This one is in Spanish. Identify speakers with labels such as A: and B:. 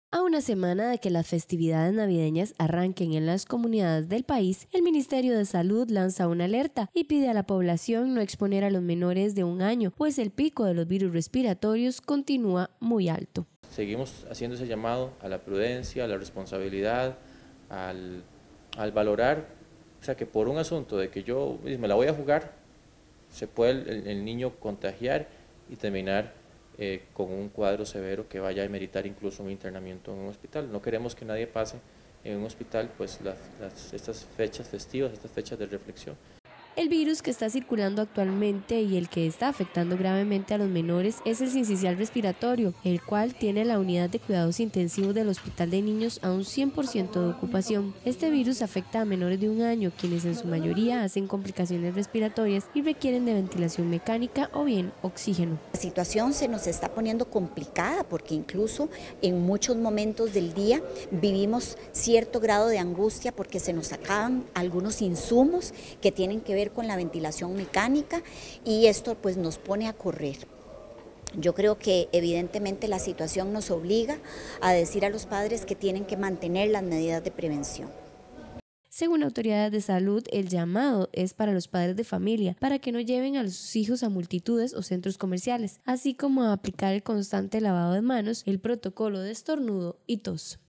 A: A una semana de que las festividades navideñas arranquen en las comunidades del país, el Ministerio de Salud lanza una alerta y pide a la población no exponer a los menores de 1 año, pues el pico de los virus respiratorios continúa muy alto.
B: Seguimos haciendo ese llamado a la prudencia, a la responsabilidad, al valorar, o sea, que por un asunto de que yo me la voy a jugar, se puede el niño contagiar y terminar con un cuadro severo que vaya a meritar incluso un internamiento en un hospital. No queremos que nadie pase en un hospital pues estas fechas festivas, estas fechas de reflexión.
A: El virus que está circulando actualmente y el que está afectando gravemente a los menores es el sincicial respiratorio, el cual tiene la unidad de cuidados intensivos del Hospital de Niños a un 100% de ocupación. Este virus afecta a menores de 1 año, quienes en su mayoría hacen complicaciones respiratorias y requieren de ventilación mecánica o bien oxígeno.
C: La situación se nos está poniendo complicada porque incluso en muchos momentos del día vivimos cierto grado de angustia porque se nos acaban algunos insumos que tienen que ver con la ventilación mecánica y esto pues nos pone a correr. Yo creo que evidentemente la situación nos obliga a decir a los padres que tienen que mantener las medidas de prevención.
A: Según autoridades de salud, el llamado es para los padres de familia, para que no lleven a sus hijos a multitudes o centros comerciales, así como a aplicar el constante lavado de manos, el protocolo de estornudo y tos.